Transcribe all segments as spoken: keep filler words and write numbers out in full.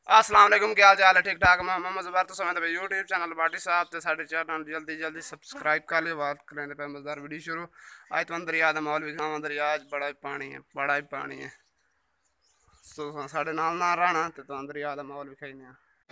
अस्सलाम वालेकुम, क्या हाल चाल है? ठीक ठाक। मैं मोहम्मद ज़ुबैर तो समय भाई यूट्यूब चैनल बाटी साहब तो साढ़े चैनल जल्दी जल्दी सब्सक्राइब कर लियो। बात करें पे मज़ेदार वीडियो शुरू। आज तो अंदर याद है माहौल भी खावा अंदर आज बड़ा ही पानी है, बड़ा ही पानी है। तो साढ़े नाल ना रहना तो अंदर याद है माहौल भी खाई।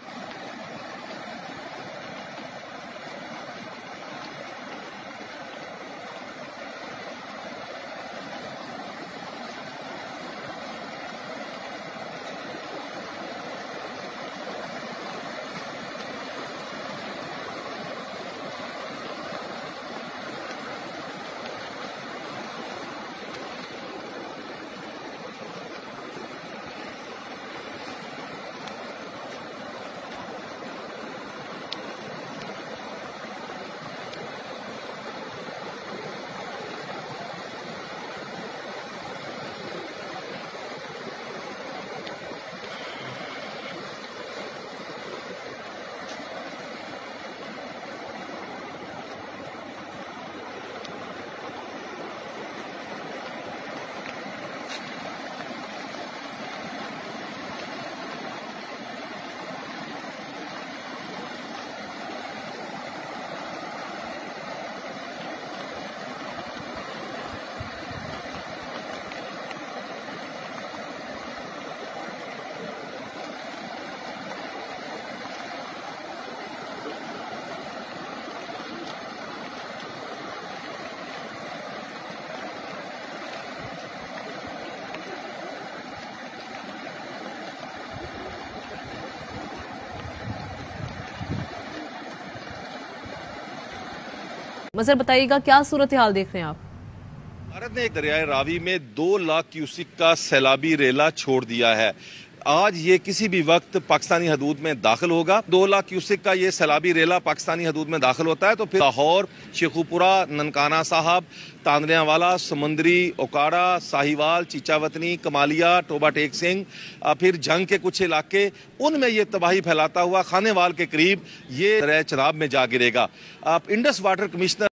मजर बताइएगा क्या सूरत हाल देख रहे हैं आप? भारत ने एक दरियाए रावी में दो लाख क्यूसिक का सैलाबी रेला छोड़ दिया है। आज ये किसी भी वक्त पाकिस्तानी हदूद में दाखिल होगा। दो लाख क्यूसिक का ये सैलाबी रेला पाकिस्तानी हदूद में दाखिल होता है तो फिर लाहौर, शेखुपुरा, ननकाना साहब, तांदरियावाला, समंदरी, ओकाड़ा, साहिवाल, चीचावतनी, कमालिया, टोबा टेक सिंह, फिर जंग के कुछ इलाके, उनमें ये तबाही फैलाता हुआ खानेवाल के करीब ये दरिया चनाब में जा गिरेगा। इंडस वाटर कमिश्नर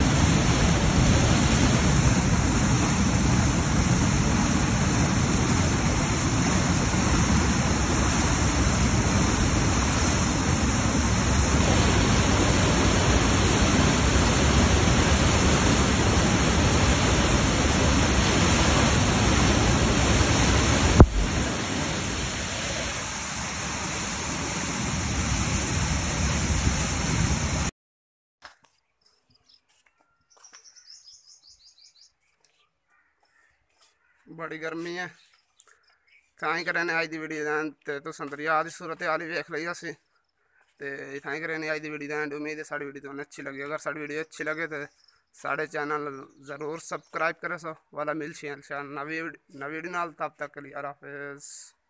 बड़ी गर्मी है ताई करें अज की वीडियो दैन तो तुस दरिया की सूरत हाल वेख ली असी तो ताई करें अज की वीडियो दैन उम्मीद है साड़ी वीडियो तुमने अच्छी लगी। अगर साड़ी वीडियो अच्छी लगे तो साढ़े चैनल ज़रूर सब्सक्राइब करें सो वाला मिल नवी नवी वीडियो नाल। तब तक के लिए अल्लाह हाफिज़।